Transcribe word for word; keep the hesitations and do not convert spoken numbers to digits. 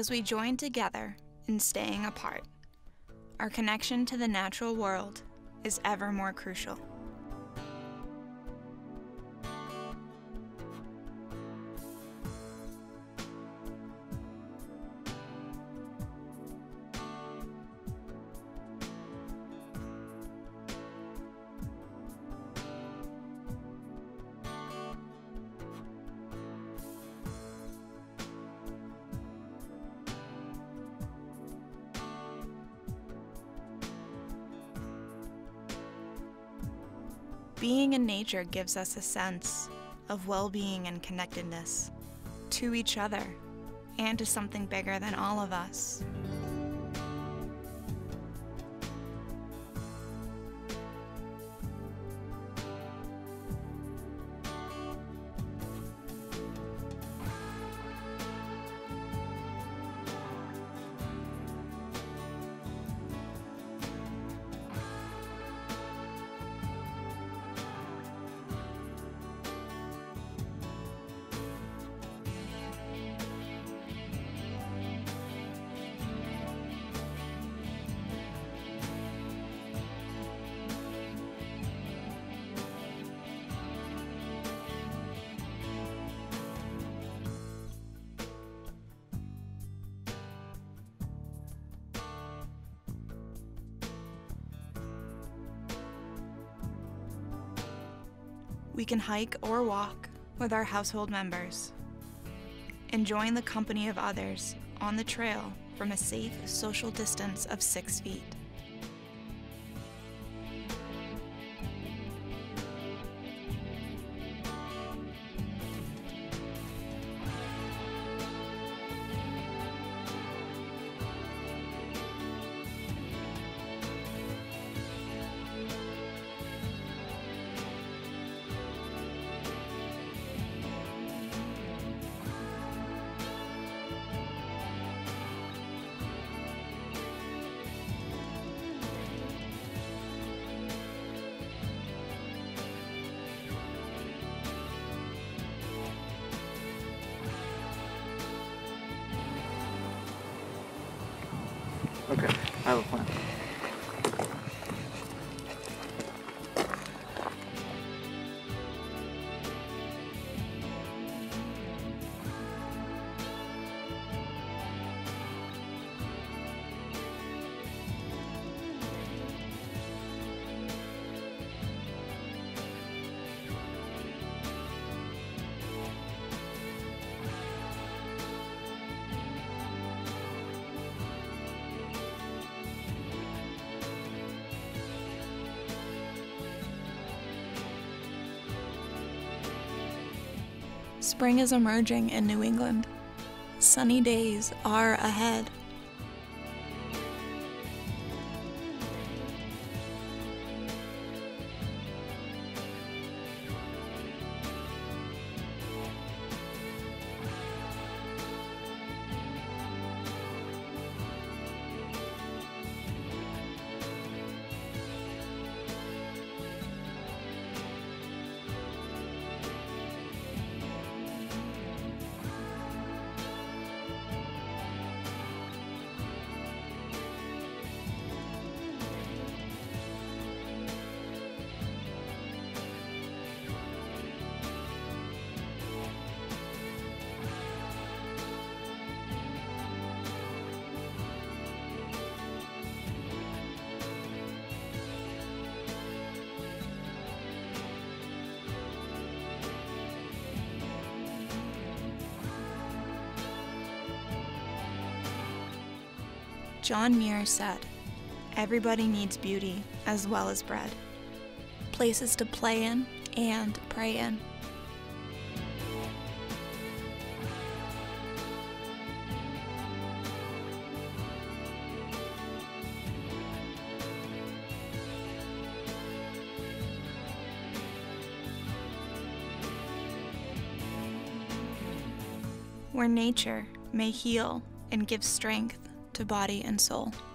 As we join together in staying apart, our connection to the natural world is ever more crucial. Being in nature gives us a sense of well-being and connectedness to each other and to something bigger than all of us. We can hike or walk with our household members, enjoying the company of others on the trail from a safe social distance of six feet. Okay, I have a plan. Spring is emerging in New England. Sunny days are ahead. John Muir said, "Everybody needs beauty as well as bread, places to play in and pray in." Where nature may heal and give strength to body and soul.